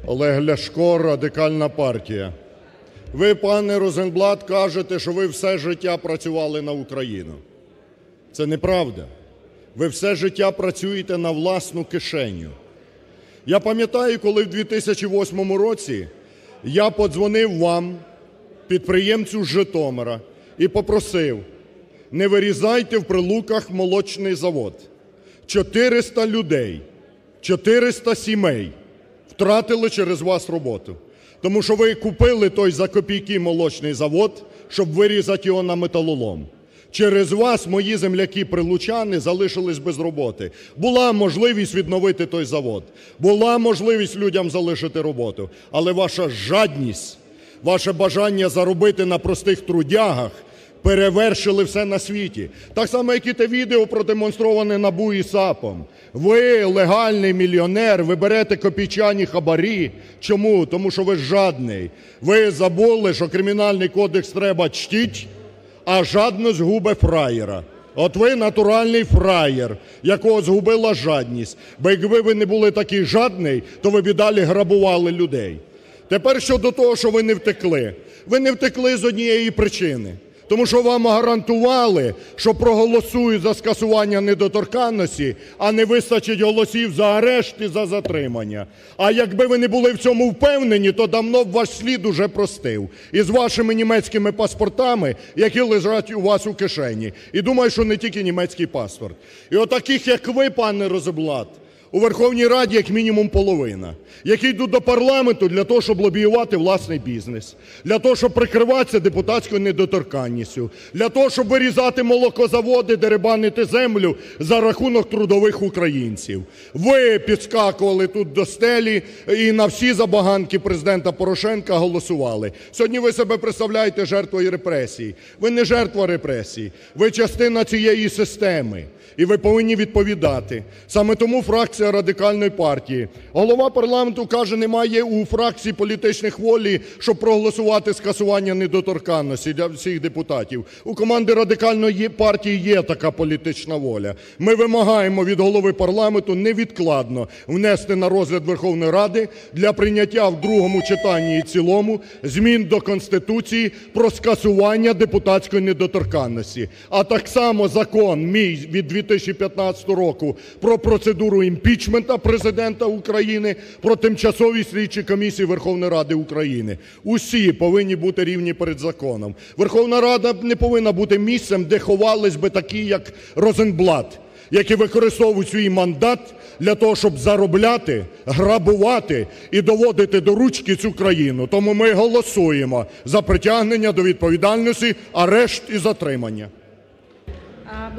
Олег Ляшко, Радикальна партія. Ви, пане Розенблат, кажете, що ви все життя працювали на Україну. Це неправда. Ви все життя працюєте на власну кишеню. Я пам'ятаю, коли в 2008 році я подзвонив вам, підприємцю з Житомира, і попросив: не вирізайте в Прилуках молочний завод. 400 людей, 400 сімей втратили через вас роботу. Тому що ви купили той за копійки молочний завод, щоб вирізати його на металолом. Через вас мої земляки-прилучани залишились без роботи. Була можливість відновити той завод, була можливість людям залишити роботу. Але ваша жадність, ваше бажання заробити на простих трудягах перевершили все на світі. Так само, як і те відео, продемонстроване НАБУ і САПом. Ви, легальний мільйонер, ви берете копійчані хабарі. Чому? Тому що ви жадний. Ви забули, що Кримінальний кодекс треба чтіть, а жадність губить фраєра. От ви натуральний фраєр, якого згубила жадність. Бо якби ви не були такий жадний, то ви б і далі грабували людей. Тепер щодо того, що ви не втекли. Ви не втекли з однієї причини. Тому що вам гарантували, що проголосують за скасування недоторканності, а не вистачить голосів за арешт і за затримання. А якби ви не були в цьому впевнені, то давно б ваш слід уже простив. І з вашими німецькими паспортами, які лежать у вас у кишені. І думаю, що не тільки німецький паспорт. І отаких, як ви, пане Розенблат, у Верховній Раді як мінімум половина, які йдуть до парламенту для того, щоб лобіювати власний бізнес, для того, щоб прикриватися депутатською недоторканністю, для того, щоб вирізати молокозаводи, дерибанити землю за рахунок трудових українців. Ви підскакували тут до стелі і на всі забаганки президента Порошенка голосували. Сьогодні ви себе представляєте жертвою репресій. Ви не жертва репресій, ви частина цієї системи. І ви повинні відповідати. Саме тому фракція Радикальної партії. Голова парламенту каже, немає у фракції політичних волі, щоб проголосувати скасування недоторканності для всіх депутатів. У команди Радикальної партії є така політична воля. Ми вимагаємо від голови парламенту невідкладно внести на розгляд Верховної Ради для прийняття в другому читанні і цілому змін до Конституції про скасування депутатської недоторканності. А так само закон мій від 2015 року про процедуру імпічменту президента України, про тимчасові слідчі комісії Верховної Ради України. Усі повинні бути рівні перед законом. Верховна Рада не повинна бути місцем, де ховались би такі, як Розенблат, які використовують свій мандат для того, щоб заробляти, грабувати і доводити до ручки цю країну. Тому ми голосуємо за притягнення до відповідальності, арешт і затримання.